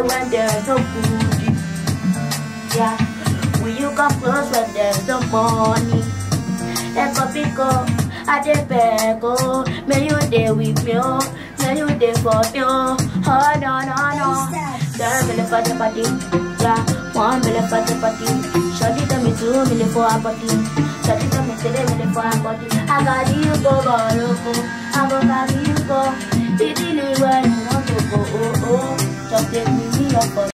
when there's no food? Yeah, will you come close when there's no money? Pick up, I dey beg, oh, may you dey with me, oh, may you dey for me, oh, no. Girl, me for the party, yeah, 1 million for the party. Shorty tell me 2 million for a party. Shorty tell me 3 million for a party. I got you go, I go carry you go. It really well, you want to go, oh, just take me up for